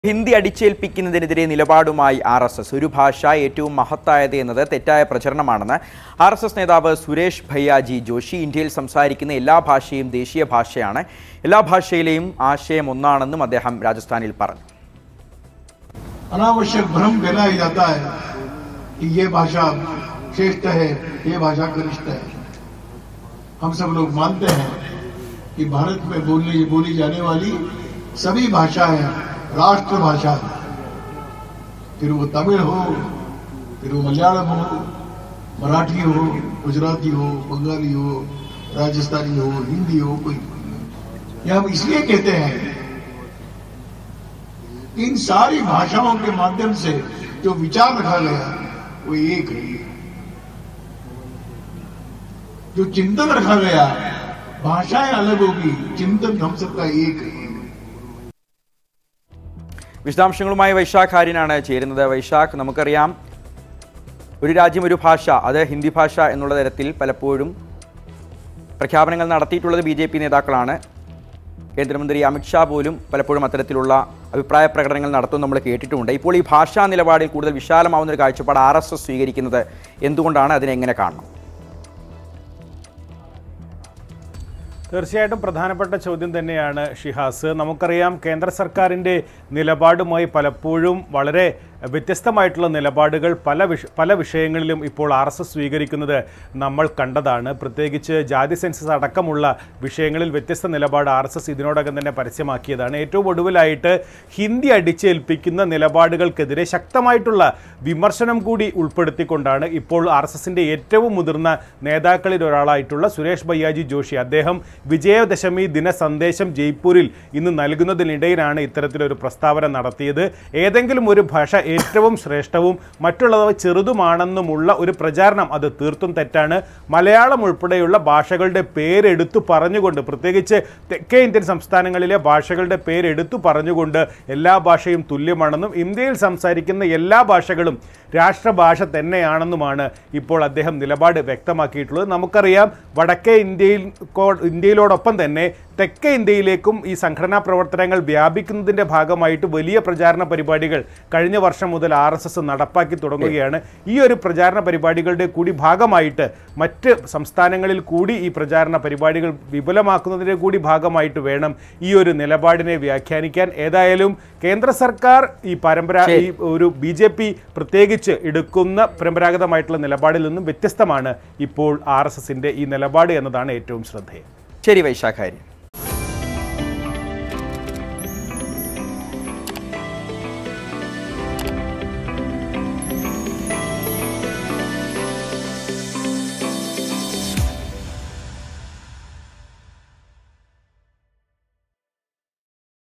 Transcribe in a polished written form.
Hindi അടിച്ചേൽപ്പിക്കുന്നതിനെതിരെ നിലപാടുമായി RSS ഒരു ഭാഷ ഏറ്റവും മഹത്തായത് എന്നത് തെറ്റായ പ്രചരണമാണെന്ന് ആർഎസ്എസ് നേതാവ് സുരേഷ് ഭയ്യാജി ജോഷി ഇന്ത്യയിൽ സംസാരിക്കുന്ന എല്ലാ ഭാഷയും ദേശീയ ഭാഷയാണ് എല്ലാ ഭാഷയിലെയും ആശയം ഒന്നാണെന്നും അദ്ദേഹം രാജസ്ഥാനിൽ പറഞ്ഞു अनावश्यक भ्रम फैलाया जाता है कि ये भाषा श्रेष्ठ है, ये भाषा कनिष्ठ है। हम सब लोग मानते हैं कि भारत में बोली जाने वाली सभी भाषाएं राष्ट्रभाषा है। फिर वो तमिल हो, फिर वो मलयालम हो, मराठी हो, गुजराती हो, बंगाली हो, राजस्थानी हो, हिंदी हो, कोई ये हम इसलिए कहते हैं इन सारी भाषाओं के माध्यम से जो विचार रखा गया वो एक है। जो चिंतन रखा गया, भाषाएं अलग होगी, चिंतन हम सबका एक है। വിശദാംശങ്ങളുമായി വൈശാഖ് ആര്യനാണ് ചേരുന്നത്. വൈശാഖ്, നമുക്കറിയാം ഒരു രാജ്യം ഒരു ഭാഷ, അത് ഹിന്ദി ഭാഷ എന്നുള്ള തരത്തിൽ പലപ്പോഴും പ്രഖ്യാപനങ്ങൾ നടത്തിയിട്ടുള്ളത് BJP നേതാക്കളാണ്. കേന്ദ്രമന്ത്രി അമിത്ഷാ പോലും പലപ്പോഴും അത്തരത്തിലുള്ള അഭിപ്രായ പ്രകടനങ്ങൾ നടത്തുമെന്ന് നമ്മൾ കേട്ടിട്ടുമുണ്ട്. ഇപ്പോൾ ഈ ഭാഷാ നിലപാടിൽ കൂടുതൽ വിശാലമാവുന്ന ഒരു കാഴ്ചപ്പാട് RSS സ്വീകരിക്കുന്നത് എന്തുകൊണ്ടാണ്? അതിനെങ്ങനെ കാണണം? തീർച്ചയായിട്ടും പ്രധാനപ്പെട്ട ചോദ്യം തന്നെയാണ് ഷിഹാസ്. നമുക്കറിയാം കേന്ദ്ര സർക്കാരിൻ്റെ നിലപാടുമായി പലപ്പോഴും വളരെ വ്യത്യസ്തമായിട്ടുള്ള നിലപാടുകൾ പല വിഷയങ്ങളിലും ഇപ്പോൾ RSS സ്വീകരിക്കുന്നത് നമ്മൾ കണ്ടതാണ്. പ്രത്യേകിച്ച് ജാതി സെൻസസ് അടക്കമുള്ള വിഷയങ്ങളിൽ വ്യത്യസ്ത നിലപാട് RSS ഇതിനോടകം തന്നെ പരസ്യമാക്കിയതാണ്. ഏറ്റവും ഒടുവിലായിട്ട് ഹിന്ദി അടിച്ചേൽപ്പിക്കുന്ന നിലപാടുകൾക്കെതിരെ ശക്തമായിട്ടുള്ള വിമർശനം കൂടി ഉൾപ്പെടുത്തിക്കൊണ്ടാണ് ഇപ്പോൾ RSSൻ്റെ ഏറ്റവും മുതിർന്ന നേതാക്കളിൽ ഒരാളായിട്ടുള്ള സുരേഷ് ഭയ്യാജി ജോഷി, അദ്ദേഹം വിജയദശമി ദിന സന്ദേശം ജയ്പൂരിൽ ഇന്ന് നൽകുന്നതിനിടയിലാണ് ഇത്തരത്തിലൊരു പ്രസ്താവന നടത്തിയത്. ഏതെങ്കിലും ഒരു ഭാഷ ഏറ്റവും ശ്രേഷ്ഠവും മറ്റുള്ളവ ചെറുതുമാണെന്നുമുള്ള ഒരു പ്രചാരണം അത് തീർത്തും തെറ്റാണ്. മലയാളം ഉൾപ്പെടെയുള്ള ഭാഷകളുടെ പേരെടുത്തു പറഞ്ഞുകൊണ്ട്, പ്രത്യേകിച്ച് തെക്കേ ഇന്ത്യൻ സംസ്ഥാനങ്ങളിലെ ഭാഷകളുടെ പേരെടുത്തു പറഞ്ഞുകൊണ്ട് എല്ലാ ഭാഷയും തുല്യമാണെന്നും ഇന്ത്യയിൽ സംസാരിക്കുന്ന എല്ലാ ഭാഷകളും രാഷ്ട്രഭാഷ തന്നെയാണെന്നുമാണ് ഇപ്പോൾ അദ്ദേഹം നിലപാട് വ്യക്തമാക്കിയിട്ടുള്ളത്. നമുക്കറിയാം വടക്കേ ഇന്ത്യയിലോടൊപ്പം തന്നെ തെക്കേ ഇന്ത്യയിലേക്കും ഈ സംഘടനാ പ്രവർത്തനങ്ങൾ വ്യാപിക്കുന്നതിൻ്റെ ഭാഗമായിട്ട് വലിയ പ്രചാരണ പരിപാടികൾ കഴിഞ്ഞ വർഷം മുതൽ RSS നടപ്പാക്കി തുടങ്ങുകയാണ്. ഈ ഒരു പ്രചാരണ പരിപാടികളുടെ കൂടി ഭാഗമായിട്ട് മറ്റ് സംസ്ഥാനങ്ങളിൽ കൂടി ഈ പ്രചാരണ പരിപാടികൾ വിപുലമാക്കുന്നതിൻ്റെ കൂടി ഭാഗമായിട്ട് വേണം ഈ ഒരു നിലപാടിനെ വ്യാഖ്യാനിക്കാൻ. ഏതായാലും കേന്ദ്ര സർക്കാർ ഈ ഒരു BJP പ്രത്യേകിച്ച് എടുക്കുന്ന പരമ്പരാഗതമായിട്ടുള്ള നിലപാടിൽ നിന്നും വ്യത്യസ്തമാണ് ഇപ്പോൾ RSSൻ്റെ ഈ നിലപാട് എന്നതാണ് ഏറ്റവും ശ്രദ്ധേയം. ശരി വൈശാഖ് ആര്യൻ.